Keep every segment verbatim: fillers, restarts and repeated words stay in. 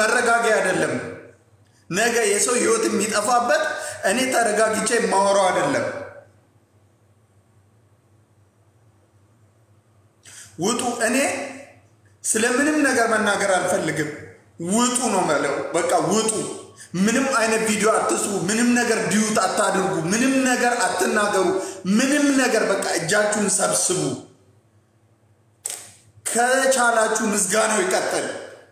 መረጋጋት አይደለም ነገ የሰው ህይወት የሚጠፋበት እኔ ተረጋግቼ ማወራው አይደለም ውጡ እኔ ስለምንም ነገር መናገር አልፈልግም ውጡ ነው ማለት በቃ ውጡ ምንም አይነት ቪዲዮ አትስሩ ምንም ነገር ዲዩት አታድርጉ ምንም ነገር አትናገሩ ምንም ነገር በቃ እጃችሁን ሰብስቡ ከቻላችሁ ምስጋናው ይቀጥል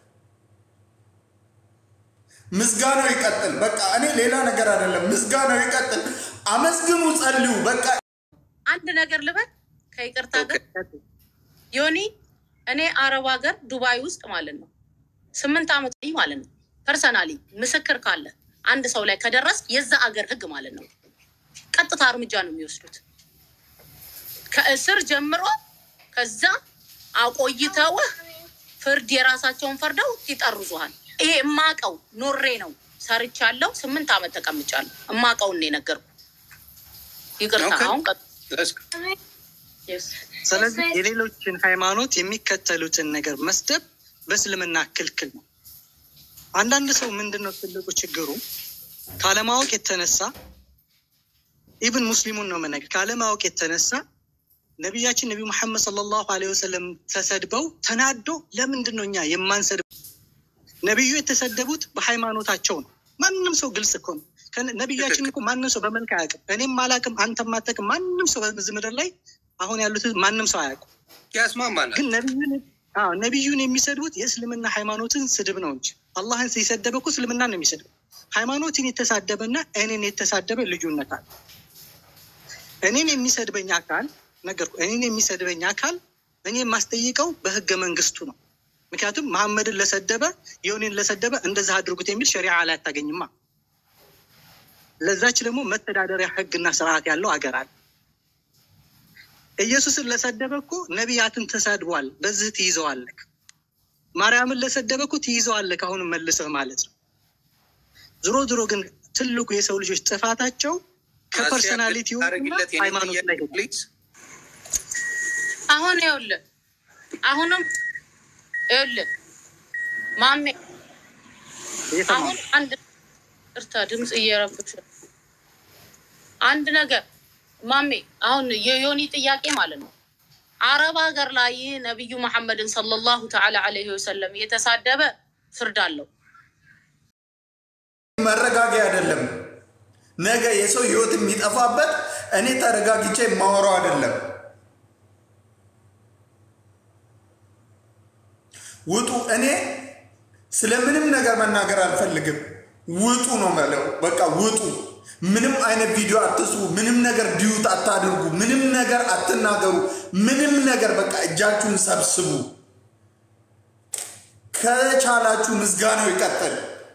ምስጋናው ይቀጥል በቃ እኔ ሌላ ነገር አይደለም ምስጋናው ይቀጥል አመስግኑ ጸልዩ በቃ አንድ ነገር ልበል ከይቅርታ ጋር ዮኒ እኔ አረብ ሀገር ዱባይ ውስጥ ማለት ነው ስምንት አመት ላይ ማለት ነው ፐርሰናሊ ምስክር ካለ አንድ ሰው ላይ ከደረስ የዛ ሀገር ህግ ማለት ነው ቀጥታ እርምጃ ነው የሚወስዱት ከእስር ጀምሮ ከዛ አቆይተው ፍርድ የራሳቸውን ፈርደው ይጠርዙሃል ይሄ ማቀው ኖሬ ነው ሰርቻለሁ ስምንት አመት ተቀምጫለሁ ማቀው ነው ነገርኩ ይቅርታ አሁን ስለዚህ የሌሎችን ሃይማኖት የሚከተሉትን ነገር መስደብ በእስልምና ክልክል ነው አንዳንድ ሰው ምንድነው ትልቁ ችግሩ ካለማወቅ የተነሳ ኢብን ሙስሊሙን ነው መነገ ካለማወቅ የተነሳ ነብያችን ነብዩ መሐመድ ሰለላሁ ዐለይሂ ወሰለም ተሰድበው ተናዶ ለምንድነው እኛ የማንሰድ ነብዩ የተሰደቡት በሃይማኖታቸው ነው ማንንም ሰው ግልጽ እኮ ነው ነብያችን እኮ ማንንም ሰው በመልክ አያውቅም እኔም ማላቅም አንተም ማተክ ማንንም ሰው በዚህ ምድር ላይ አሁን ያሉት ማንንም ሰው አያውቅም ያስማማናል ግን ነብዩን አዎ ነብዩን የሚሰድቡት የእስልምና ሃይማኖትን ስድብ ነው እንጂ አላህን ሲሰደበኩ እስልምና ነው የሚሰድበው ሃይማኖትን የተሳደበና እኔን የተሳደበ ልዩነት አለ እኔን የሚሰድበኝ አካል ነገርኩ እኔን የሚሰድበኝ አካል እኔ ማስጠይቀው በህገ መንግስቱ ነው ምክንያቱም መሐመድን ለሰደበ ዮኒን ለሰደበ እንደዛ አድርጉት የሚል ሸሪዓ ላይ አታገኝማ ለዛች ደግሞ መተዳደሪያ ህግና ስርዓት ያለው አገር አለ ኢየሱስን ለሰደበኩ ነብያትን ተሳድቧል በዚህ ትይዘዋለህ ማርያምን ለሰደበኩ ትይዘዋለህ አሁን መልሰህ ማለት ነው ዝሮ ዝሮ ግን ትልቁ የሰው ልጆች ጥፋታቸው ከፐርሰናሊቲው ሃይማኖት ላይ ፕሊዝ አሁን ይኸውልህ አሁንም ይኸውልህ ማሜ አሁን አንድ እርታ ድምጽ እየረብሽ አንድ ነገር ማሜ አሁን የዮኒ ጥያቄ ማለት ነው አረብ ሀገር ላይ ነብዩ መሐመድን ሰለላሁ ተዓላ ዐለይሂ ወሰለም የተሳደበ ፍርድ አለው መረጋጋት አይደለም ነገ የሰው ህይወት የሚጠፋበት እኔ ተረጋግቼ ማወራው አይደለም ውጡ እኔ ስለምንም ነገር መናገር አልፈልግም ውጡ ነው ማለት በቃ ውጡ ምንም አይነት ቪዲዮ አትስሩ ምንም ነገር ዲዩት አታድርጉ ምንም ነገር አትናገሩ ምንም ነገር በቃ እጃችሁን ሰብስቡ ከቻላችሁ ምስጋናው ይቀጥል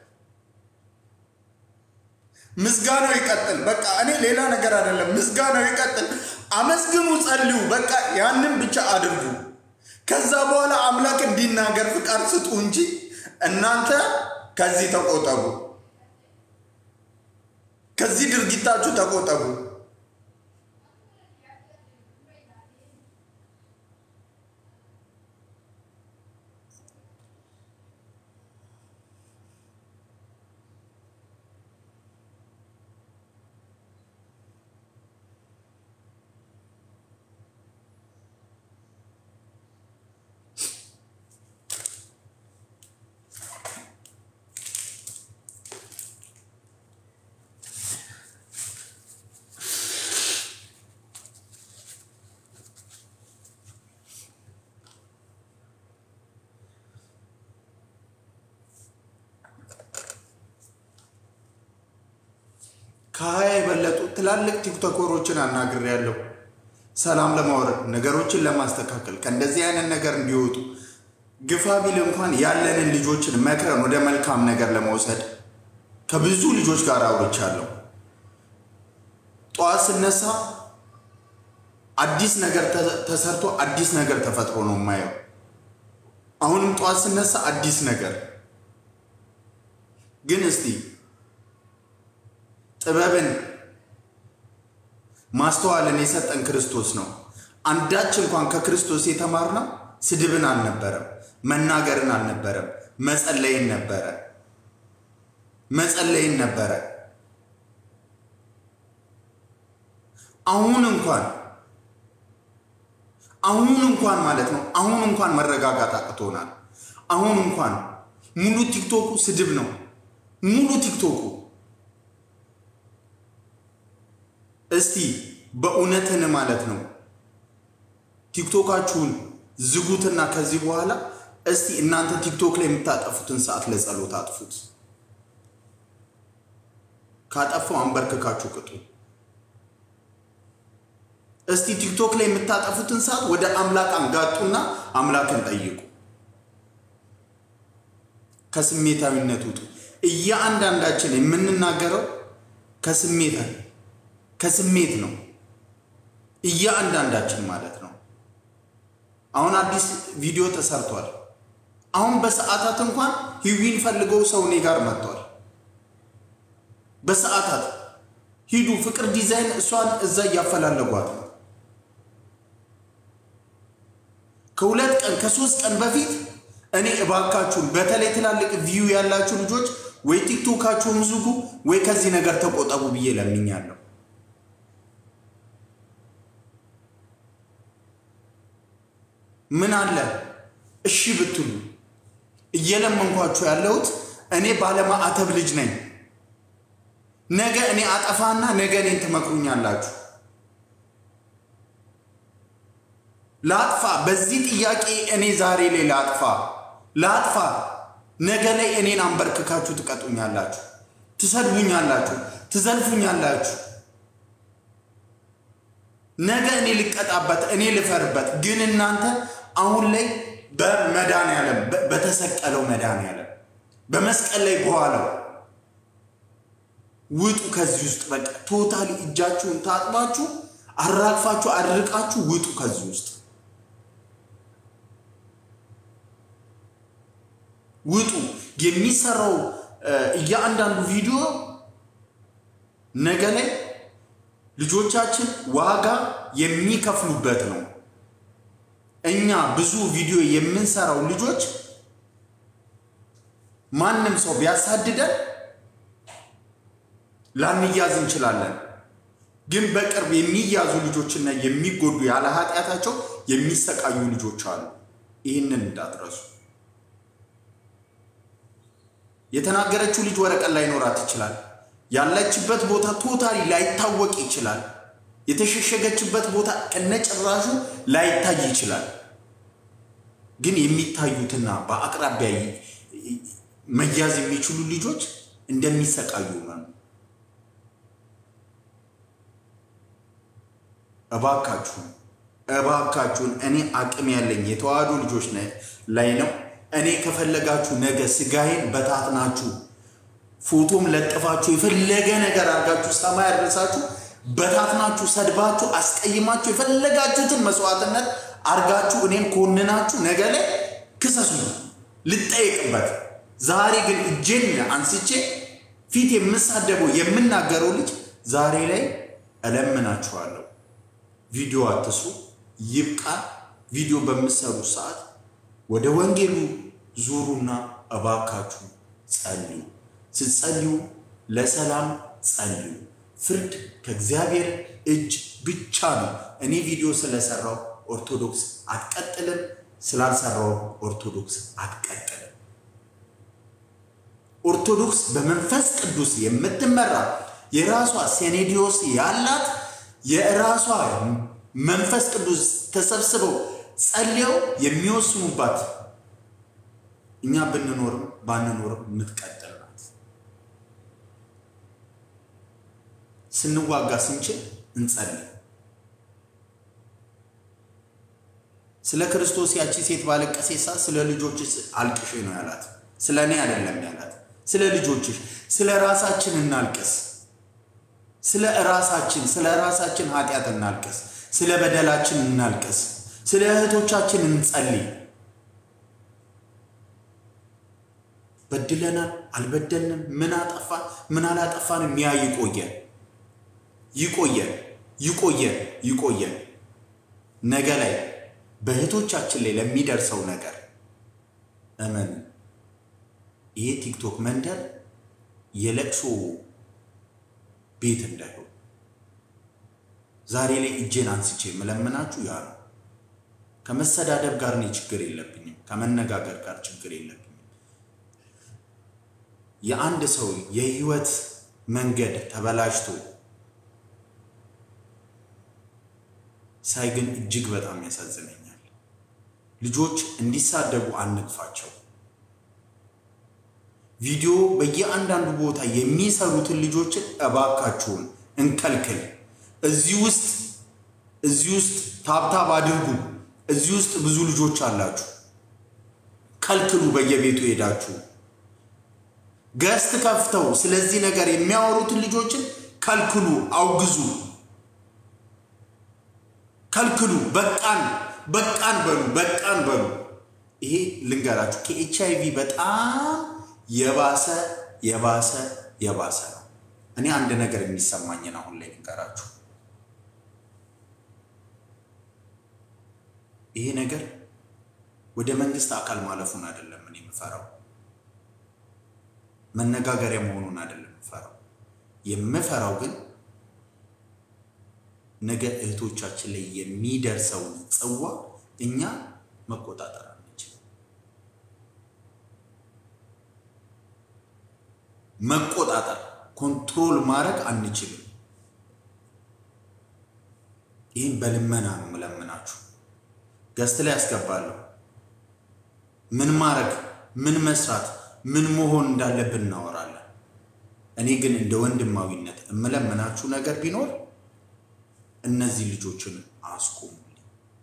ምስጋናው ይቀጥል በቃ እኔ ሌላ ነገር አይደለም ምስጋናው ይቀጥል አመስግኑ ጸልዩ በቃ ያንን ብቻ አድርጉ ከዛ በኋላ አምላክ እንዲናገር ፍቃድ ስጡ እንጂ እናንተ ከዚህ ተቆጠቡ ከዚህ ድርጊታችሁ ተቆጠቡ ከሀያ የበለጡ ትላልቅ ቲክቶከሮችን አናግሬያለሁ ሰላም ለማውረድ ነገሮችን ለማስተካከል ከእንደዚህ አይነት ነገር እንዲወጡ ግፋ ቢል እንኳን ያለንን ልጆችን መክረን ወደ መልካም ነገር ለመውሰድ ከብዙ ልጆች ጋር አውርቻለሁ ጧት ስነሳ አዲስ ነገር ተሰርቶ አዲስ ነገር ተፈጥሮ ነው ማየው አሁንም ጧት ስነሳ አዲስ ነገር ግን እስቲ ጥበብን ማስተዋልን የሰጠን ክርስቶስ ነው አንዳች እንኳን ከክርስቶስ የተማርነው ስድብን አልነበረም መናገርን አልነበረም መጸለይን ነበረ መጸለይን ነበረ አሁን እንኳን አሁን እንኳን ማለት ነው አሁን እንኳን መረጋጋት አቅቶናል አሁን እንኳን ሙሉ ቲክቶኩ ስድብ ነው ሙሉ ቲክቶኩ እስቲ በእውነትን ማለት ነው ቲክቶካችሁን ዝጉትና ከዚህ በኋላ እስቲ እናንተ ቲክቶክ ላይ የምታጠፉትን ሰዓት ለጸሎት አጥፉት ካጠፋው አንበርክካችሁ ቅጡ እስቲ ቲክቶክ ላይ የምታጠፉትን ሰዓት ወደ አምላክ አንጋጡና አምላክን ጠይቁ ከስሜታዊነት ውጡ እያንዳንዳችን የምንናገረው ከስሜት ከስሜት ነው እያንዳንዳችን ማለት ነው አሁን አዲስ ቪዲዮ ተሰርቷል አሁን በሰዓታት እንኳን ሂዊን ፈልገው ሰው እኔ ጋር መጥቷል በሰዓታት ሂዱ ፍቅር ዲዛይን እሷን እዛ ያፈላለጓት ከሁለት ቀን ከሶስት ቀን በፊት እኔ እባካችሁን በተለይ ትላልቅ ቪው ያላችሁ ልጆች ወይ ቲክቶካችሁን ዝጉ ወይ ከዚህ ነገር ተቆጠቡ ብዬ ለምኛለሁ ምን አለ እሺ ብትሉ እየለመንኳችሁ ያለሁት እኔ ባለማዕተብ ልጅ ነኝ ነገ እኔ አጠፋና ነገ እኔን ትመክሩኛላችሁ ላጥፋ በዚህ ጥያቄ እኔ ዛሬ ላይ ላጥፋ ላጥፋ ነገ ላይ እኔን አንበርክካችሁ ትቀጡኛላችሁ ትሰድቡኛላችሁ ትዘልፉኛላችሁ ነገ እኔ ልቀጣበት እኔ ልፈርበት ግን እናንተ አሁን ላይ በመዳን ያለ በተሰቀለው መዳን ያለ በመስቀል ላይ በኋላው ውጡ ከዚህ ውስጥ በቃ ቶታሊ እጃችሁን ታጥባችሁ አራግፋችሁ አድርቃችሁ ውጡ ከዚህ ውስጥ ውጡ የሚሰራው እያንዳንዱ ቪዲዮ ነገ ላይ ልጆቻችን ዋጋ የሚከፍሉበት ነው እኛ ብዙ ቪዲዮ የምንሰራው ልጆች ማንንም ሰው ቢያሳድደን ላንያዝ እንችላለን ግን በቅርብ የሚያዙ ልጆችና የሚጎዱ ያለ ኃጢያታቸው የሚሰቃዩ ልጆች አሉ ይሄንን እንዳትረሱ የተናገረችው ልጅ ወረቀት ላይ ኖራት ይችላል ያለችበት ቦታ ቶታሊ ላይታወቅ ይችላል የተሸሸገችበት ቦታ ከነጭራሹ ላይታይ ይችላል ግን የሚታዩትና በአቅራቢያ መያዝ የሚችሉ ልጆች እንደሚሰቃዩ ነው እባካችሁ እባካችሁ እኔ አቅም ያለኝ የተዋዱ ልጆች ላይ ነው እኔ ከፈለጋችሁ ነገ ስጋዬን በታትናችሁ ፎቶም ለጥፋችሁ የፈለገ ነገር አርጋችሁ ሰማይ አድርሳችሁ በታትናችሁ ሰድባችሁ አስቀይማችሁ የፈለጋችሁትን መስዋዕትነት አርጋችሁ እኔን ኮንናችሁ ነገ ላይ ክሰሱ ልጠይቅበት ዛሬ ግን እጄን አንስቼ ፊት የምሳደበው የምናገረው ልጅ ዛሬ ላይ እለምናችኋለሁ ቪዲዮ አትስሩ ይብቃ ቪዲዮ በመሰሩ ሰዓት ወደ ወንጌሉ ዙሩና እባካችሁ ጸልዩ ስትጸልዩ ለሰላም ጸልዩ ፍርድ ከእግዚአብሔር እጅ ብቻ ነው እኔ ቪዲዮ ስለሰራው ኦርቶዶክስ አትቀጥልም ስላልሰራው ኦርቶዶክስ አትቀጥልም ኦርቶዶክስ በመንፈስ ቅዱስ የምትመራ የራሷ ሴኔዲዮስ ያላት የራሷ መንፈስ ቅዱስ ተሰብስበው ጸልየው የሚወስኑባት እኛ ብንኖርም ባንኖርም ምትቀጥል ናት ስንዋጋ ስንችል እንጸልይ ስለ ክርስቶስ ያቺ ሴት ባለቀሰሳ ስለ ልጆችሽ አልቅሽ ነው ያላት ስለኔ አይደለም ያላት ስለ ልጆችሽ ስለ ራሳችን እናልቅስ ስለ ራሳችን ስለ ራሳችን ኃጢያት እናልቅስ ስለ በደላችን እናልቅስ ስለ እህቶቻችን እንጸልይ በድለና አልበደልንም ምን አጠፋ ምን አላጠፋንም ያ ይቆየን ይቆየን ይቆየን ይቆየን ነገ ላይ በእህቶቻችን ላይ ለሚደርሰው ነገር አመን ይሄ ቲክቶክ መንደር የለቅሶ ቤት እንዳይሆን ዛሬ ላይ እጄን አንስቼ መለመናችሁ ያ ነው። ከመሰዳደብ ጋር ነው ችግር የለብኝም፣ ከመነጋገር ጋር ችግር የለብኝም። የአንድ ሰው የህይወት መንገድ ተበላሽቶ ሳይግን እጅግ በጣም ያሳዝነኛል። ልጆች እንዲሳደቡ አንግፋቸው። ቪዲዮ በየአንዳንዱ ቦታ የሚሰሩትን ልጆችን እባካችሁን እንከልክል። እዚህ ውስጥ እዚህ ውስጥ ታብታብ አድርጉ። እዚህ ውስጥ ብዙ ልጆች አላችሁ፣ ከልክሉ። በየቤቱ ሄዳችሁ ገስት ከፍተው ስለዚህ ነገር የሚያወሩትን ልጆችን ከልክሉ፣ አውግዙ፣ ከልክሉ። በቃን በቃን በሉ፣ በቃን በሉ። ይሄ ልንገራችሁ ከኤችአይቪ በጣም የባሰ የባሰ የባሰ ነው። እኔ አንድ ነገር የሚሰማኝን አሁን ላይ ልንገራችሁ። ይሄ ነገር ወደ መንግስት አካል ማለፉን አይደለም እኔ የምፈራው፣ መነጋገሪያ መሆኑን አይደለም የምፈራው። የምፈራው ግን ነገ እህቶቻችን ላይ የሚደርሰው ጽዋ እኛ መቆጣጠር አንችልም። መቆጣጠር ኮንትሮል ማድረግ አንችልም። ይህን በልመና ነው የምለምናችሁ። ገስት ላይ ያስገባለሁ። ምን ማድረግ ምን መስራት ምን መሆን እንዳለብን እናወራለን። እኔ ግን እንደ ወንድማዊነት እምለምናችሁ ነገር ቢኖር እነዚህ ልጆችን አስቆሙልኝ።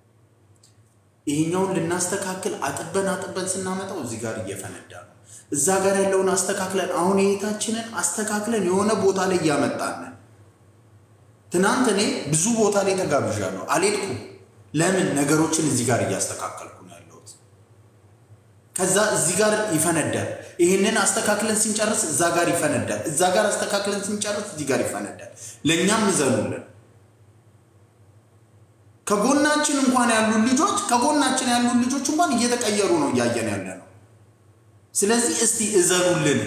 ይሄኛውን ልናስተካክል አጥበን አጥበን ስናመጣው እዚህ ጋር እየፈነዳ ነው። እዛ ጋር ያለውን አስተካክለን አሁን የታችንን አስተካክለን የሆነ ቦታ ላይ ያመጣን። ትናንት እኔ ብዙ ቦታ ላይ ተጋብዣለሁ፣ አልሄድኩም። ለምን? ነገሮችን እዚህ ጋር እያስተካከልኩ ነው ያለሁት። ከዛ እዚህ ጋር ይፈነዳል። ይሄንን አስተካክለን ስንጨርስ እዛ ጋር ይፈነዳል። እዛ ጋር አስተካክለን ስንጨርስ እዚህ ጋር ይፈነዳል። ለኛም ዘኑልን። ከጎናችን እንኳን ያሉ ልጆች ከጎናችን ያሉ ልጆች እንኳን እየተቀየሩ ነው ያያየን ያለ ነው። ስለዚህ እስቲ እዘኑልን።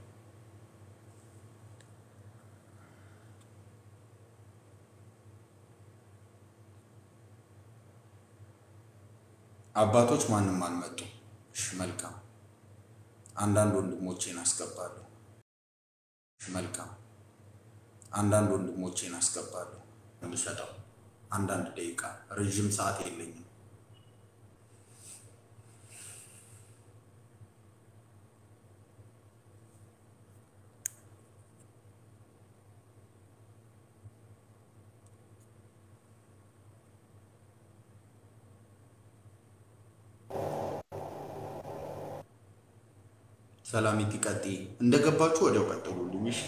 አባቶች ማንንም አልመጡ። እሺ መልካም። አንዳንድ ወንድሞቼን አስገባለሁ። እሺ መልካም። አንዳንድ ወንድሞቼን አስገባለሁ። እንሰጣው አንዳንድ ደቂቃ፣ ረጅም ሰዓት የለኝም። ሰላሚቲ ቀጥ እንደገባችሁ ወዲያው ቀጥሉልኝ። እሺ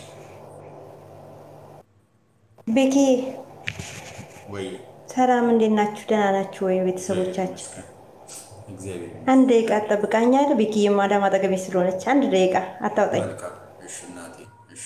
ቤኪ ወይ ሰላም፣ እንዴት ናችሁ? ደህና ናችሁ ወይ ቤተሰቦቻችን? እግዚአብሔር አንድ ደቂቃ ጠብቃኛል። ቤኪ የማዳም አጠገቤ ስለሆነች አንድ ደቂቃ አታውጣኝ። እሺ እናቴ። እሺ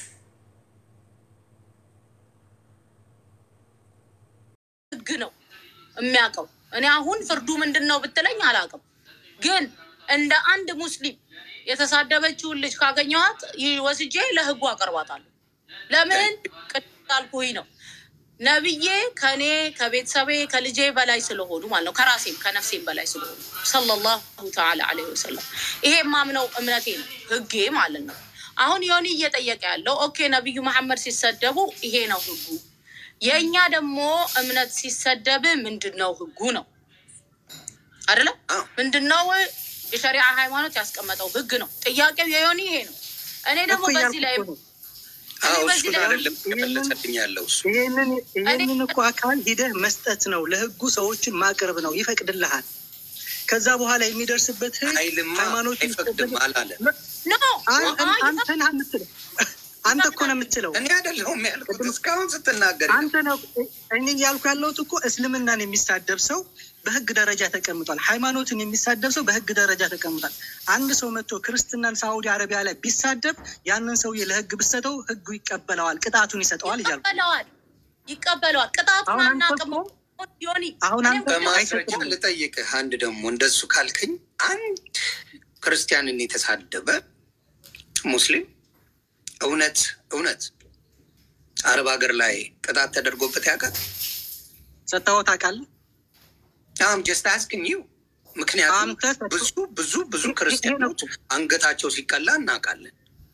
ህግ ነው የሚያውቀው። እኔ አሁን ፍርዱ ምንድነው ብትለኝ አላውቅም፣ ግን እንደ አንድ ሙስሊም የተሳደበችውን ልጅ ካገኘኋት ወስጄ ለህጉ አቀርባታለሁ። ለምን ቀጣልኩኝ ነው ነብዬ ከኔ ከቤተሰቤ ከልጄ በላይ ስለሆኑ ማለት ነው፣ ከራሴም ከነፍሴም በላይ ስለሆኑ ሰለላሁ ተዓላ ዐለይሂ ወሰለም። ይሄ ማምነው እምነቴ ነው፣ ህጌ ማለት ነው። አሁን ዮኒ እየጠየቀ ያለው ኦኬ ነብዩ መሐመድ ሲሰደቡ ይሄ ነው ህጉ፣ የኛ ደግሞ እምነት ሲሰደብ ምንድነው ህጉ ነው አይደለ? ምንድነው የሸሪዓ ሃይማኖት ያስቀመጠው ህግ ነው። ጥያቄው የዮኒ ይሄ ነው። እኔ ደግሞ በዚህ ላይ አዎ እሱ አይደለም ተመለሰልኝ ያለው እሱ ይሄንን ይሄንን እኮ አካል ሂደህ መስጠት ነው፣ ለህጉ ሰዎችን ማቅረብ ነው፣ ይፈቅድልሃል። ከዛ በኋላ የሚደርስበት ሃይማኖት ይፈቅድም አላለ ነው። አንተ ነህ የምትለው፣ አንተ እኮ ነው የምትለው፣ እኔ አይደለሁም ያልኩት። እስካሁን ስትናገር አንተ ነው። እኔ ያልኩ ያለሁት እኮ እስልምናን የሚሳደብ ሰው በህግ ደረጃ ተቀምጧል። ሃይማኖትን የሚሳደብ ሰው በህግ ደረጃ ተቀምጧል። አንድ ሰው መጥቶ ክርስትናን ሳውዲ አረቢያ ላይ ቢሳደብ ያንን ሰው ለህግ ብሰጠው ህጉ ይቀበለዋል፣ ቅጣቱን ይሰጠዋል ይላል። ይቀበለዋል ይቀበለዋል ቅጣቱን አናቀም። ዮኒ አሁን አንተ በማስረጃ ልጠይቅህ። አንድ ደግሞ እንደሱ ካልከኝ አንድ ክርስቲያንን የተሳደበ ሙስሊም እውነት እውነት አረብ ሀገር ላይ ቅጣት ተደርጎበት ያውቃል? ሰጣው ታውቃለህ? I'm just asking you ምክንያቱም ብዙ ብዙ ብዙ ክርስቲያኖች አንገታቸው ሲቀላ እናውቃለን።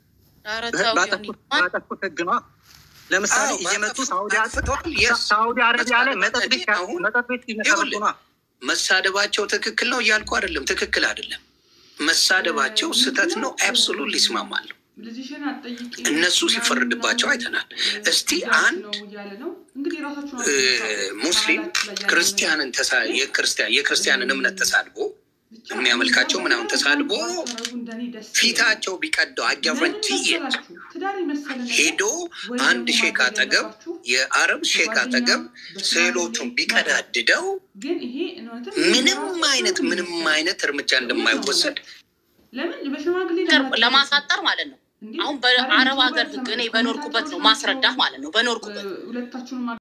ባጠፉት ህግ ነው። ለምሳሌ እየመጡ ሳውዲ አረቢያ ላይ መጠጥ ቤት መጠጥ ቤት ይመሰርቱ ነው። መሳደባቸው ትክክል ነው እያልኩ አይደለም፣ ትክክል አይደለም። መሳደባቸው ስህተት ነው። አብሶሉትሊ ይስማማሉ። እነሱ ሲፈርድባቸው አይተናል። እስቲ አንድ ሙስሊም ክርስቲያንን የክርስቲያንን እምነት ተሳድቦ የሚያመልካቸው ምናምን ተሳድቦ ፊታቸው ቢቀደው አጋቨንቲ ሄዶ አንድ ሼክ አጠገብ የአረብ ሼክ አጠገብ ስዕሎቹን ቢቀዳድደው ምንም አይነት ምንም አይነት እርምጃ እንደማይወሰድ ለማሳጠር ማለት ነው። አሁን በአረብ ሀገር ህግ እኔ በኖርኩበት ነው ማስረዳት ማለት ነው። በኖርኩበት